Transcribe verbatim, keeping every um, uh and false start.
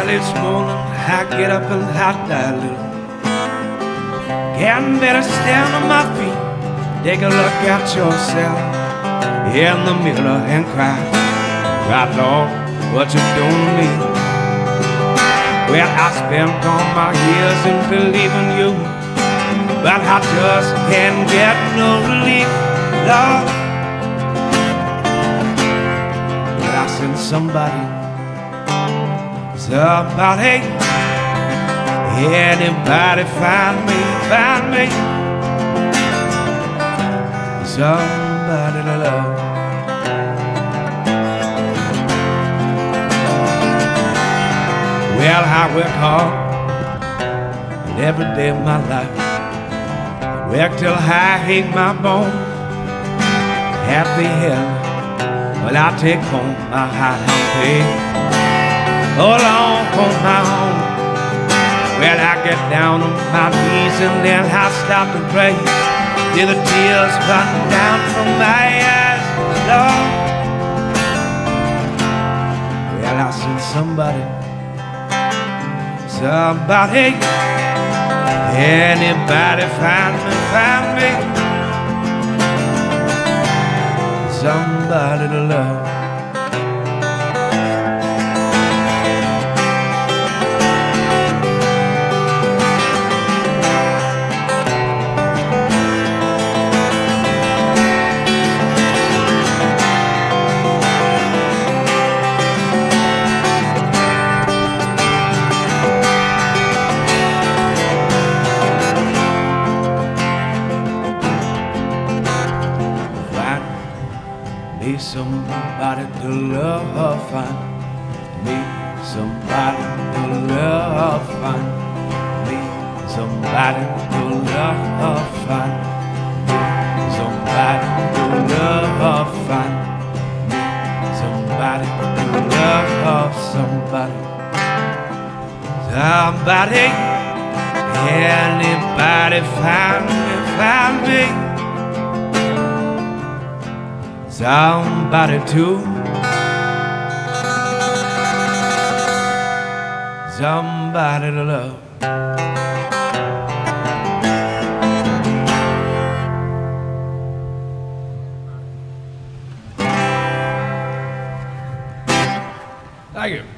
Early this morning, I get up and I die a little. Getting better, stand on my feet. Take a look at yourself in the mirror and cry. Right, Lord, what you doing to me? Well, I spent all my years in believing you, but I just can't get no relief, Lord. But I sent somebody, somebody, anybody find me, find me, somebody to love. Well, I work hard and every day of my life. I work till I ache my bones. Happy hell, well, I take home my high pay. All on on my own. Well, I get down on my knees and then I stop to pray till the tears run down from my eyes, Lord. Well, I seen somebody, somebody, anybody find me, find me, somebody to love. Me somebody to love, find me somebody to love, find me somebody to love, find me somebody to love, find me somebody to love, somebody, somebody, anybody find me, find me. Somebody to, somebody to love. Thank you.